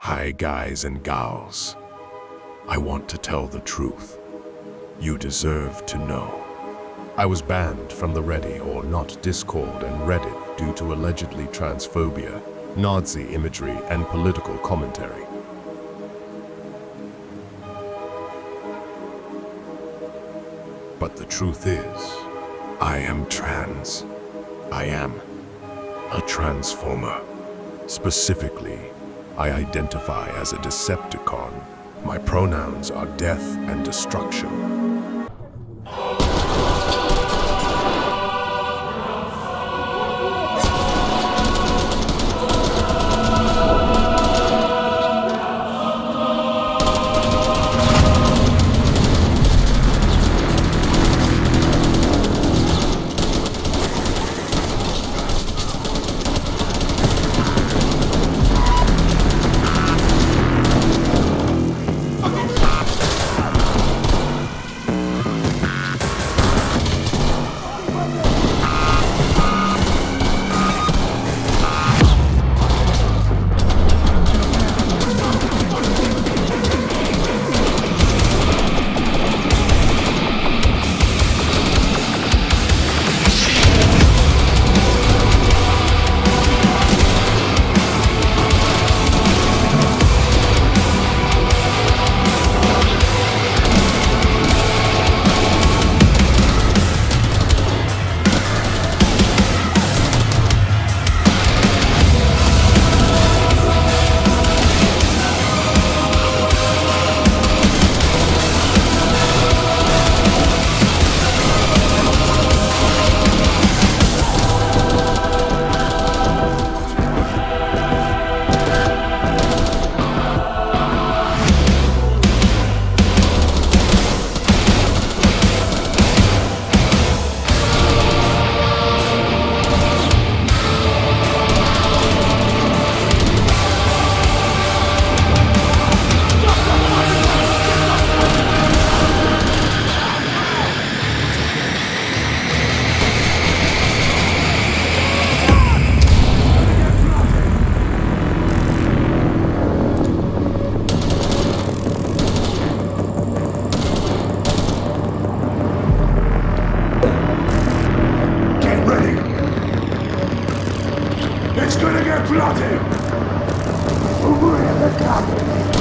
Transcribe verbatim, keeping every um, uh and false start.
Hi guys and gals. I want to tell the truth. You deserve to know. I was banned from the Ready or Not Discord and Reddit due to allegedly transphobia, Nazi imagery, and political commentary. But the truth is, I am trans. I am a transformer. Specifically, I identify as a Decepticon. My pronouns are death and destruction. It's gonna get bloody! Over in the cabin!